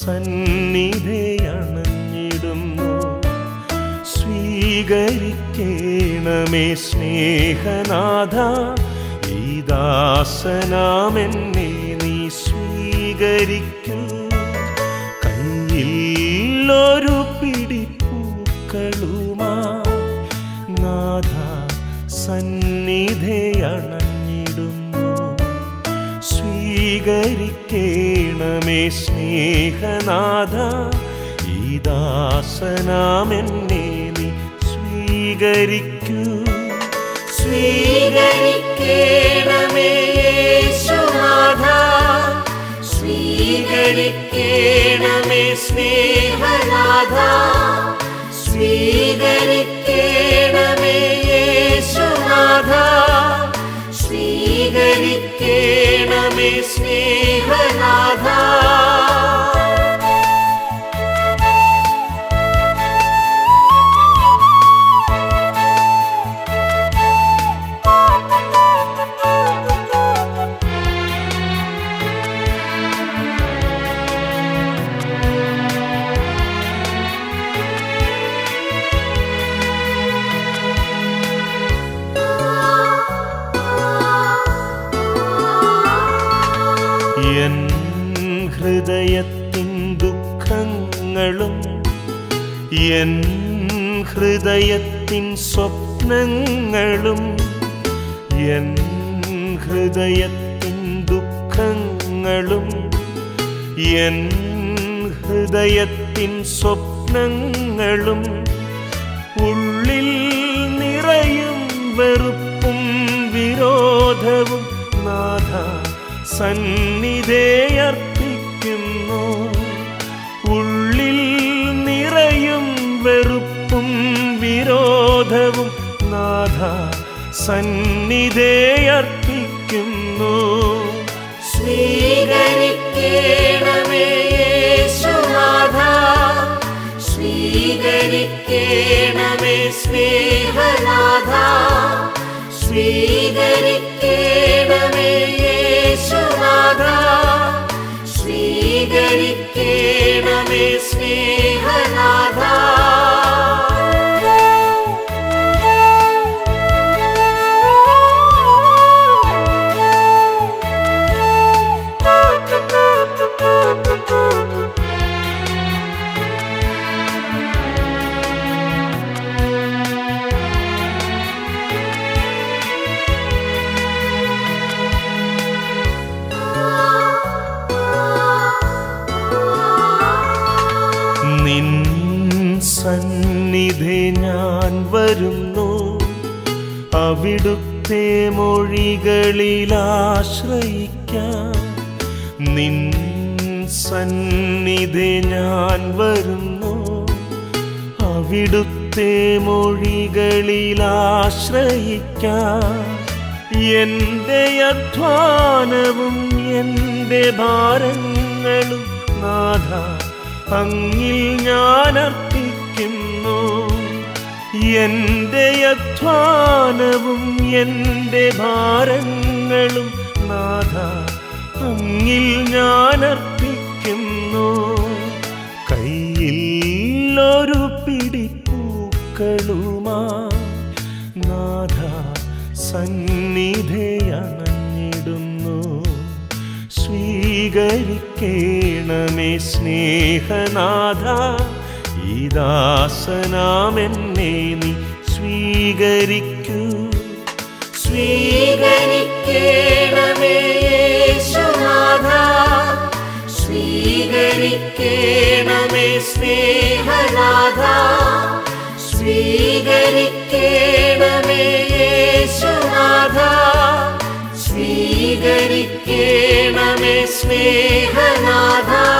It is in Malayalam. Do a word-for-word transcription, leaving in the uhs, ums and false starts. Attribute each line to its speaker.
Speaker 1: സന്നിധിയണഞ്ഞിടുന്നു. സ്വീകരിക്കേണമേ സ്നേഹനാഥ ഈ ദാസനാമെന്നെ നീ സ്വീകരിക്കൂ. കയ്യിൽ ഒരു പിടി പൂക്കളുമാ നാഥ സന്നിധിയണഞ്ഞിടുന്നു. സ്വീകരിക്കേണമേ സ്നേഹനാഥ ഈ ദാസനാമെന്നെ നീ സ്വീകരിക്കൂ.
Speaker 2: സ്വീകരിക്കേണമേ യേശുനാഥ, സ്വീകരിക്കേണമേ സ്നേഹനാഥ, സ്വീകരിക്കേണമേ യേശുനാഥ, സ്വീകരിക്കേണമേ സ്നേഹനാഥ.
Speaker 1: എൻ ഹൃദയത്തിൻ ദുഃഖങ്ങളും എൻ ഹൃദയത്തിൻ സ്വപ്നങ്ങളും എൻ ഹൃദയത്തിൻ ദുഃഖങ്ങളും എൻ ഹൃദയത്തിൻ സ്വപ്നങ്ങളും ഉള്ളിൽ നിറയും വെറുപ്പും വിരോധവും നാഥ സന്നിധിയർപ്പിക്കുന്നു. ഉള്ളിൽ നിറയും വെറുപ്പും വിരോധവും നാഥ സന്നിധിയർപ്പിക്കുന്നു.
Speaker 2: സ്വീകരിക്കേണമേ യേശുനാഥ, സ്വീകരിക്കേണമേ സ്നേഹനാഥ, സ്വീകരിക്കേണമേ യേശുനാഥ, സ്വീകരിക്കേണമേ സ്നേഹനാഥ.
Speaker 1: നിൻ സന്നിധി ഞാൻ വരുന്നു, അവിടുത്തെ മൊഴികളിലാശ്രയിക്കാം. നിൻ സന്നിധി ഞാൻ വരുന്നു, അവിടുത്തെ മൊഴികളിലാശ്രയിക്കാം. എൻ്റെ അധ്വാനവും എൻ്റെ ഭാരങ്ങളും നാഥ അങ്ങിൽ ഞാൻ അർപ്പിക്കുന്നു. എൻ്റെ അധ്വാനവും എൻ്റെ ഭാരങ്ങളും നാഥ അങ്ങിൽ ഞാൻ അർപ്പിക്കുന്നു. കയ്യിൽ ഒരു പിടി പൂക്കളുമാ നാഥ സന്നിധിയണഞ്ഞിടുന്നു. സ്വീകരിക്കേണമേ സ്നേഹനാഥ ഈ ദാസനാമെന്നെ നീ സ്വീകരിക്കൂ.
Speaker 2: സ്വീകരിക്കേണമേ യേശുനാഥ, സ്വീകരിക്കേണമേ സ്നേഹനാഥ, സ്വീകരിക്കേണമേ യേശുനാഥ, സ്വീകരിക്കേണമേ സ്നേഹനാഥ.